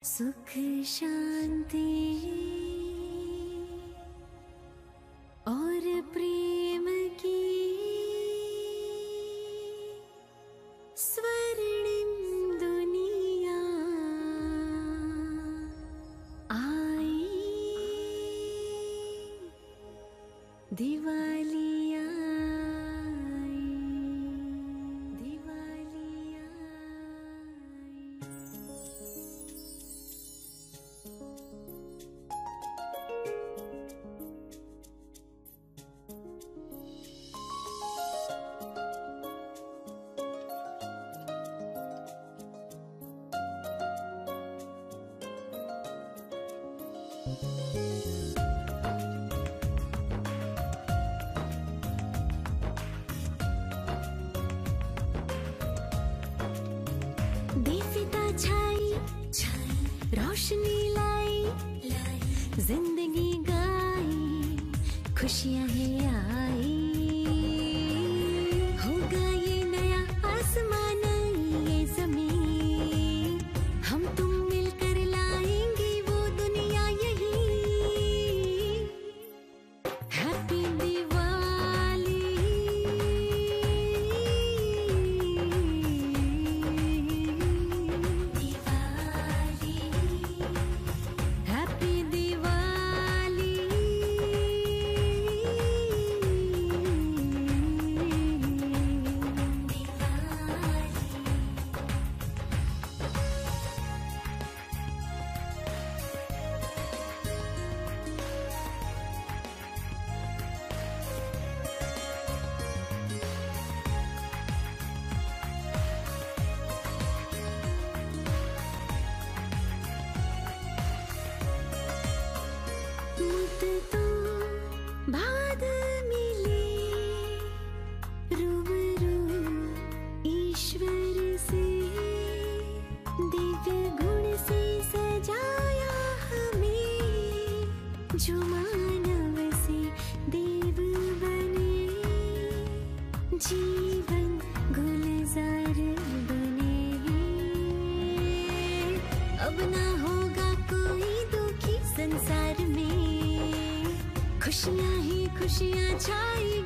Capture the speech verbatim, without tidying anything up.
सुख शांति और प्रेम की स्वर्णिम दुनिया आई, दिवाली दीपिता छाई रोशनी लाई, जिंदगी गाई, खुशियां ही आई। होगा ये नया आसमान, ये जमीन, हम तुम मिलकर लाएंगे वो दुनिया यही। हैप्पी दिवाली, हैप्पी दिवाली, तो बाद मिले रूबरू ईश्वर से, दिव्य गुण से सजाया हमें, जो मानव से देव बने, जीवन गुलजार बने। अब ना होगा कोई दुखी संसार में, खुशियां ही खुशियां छाई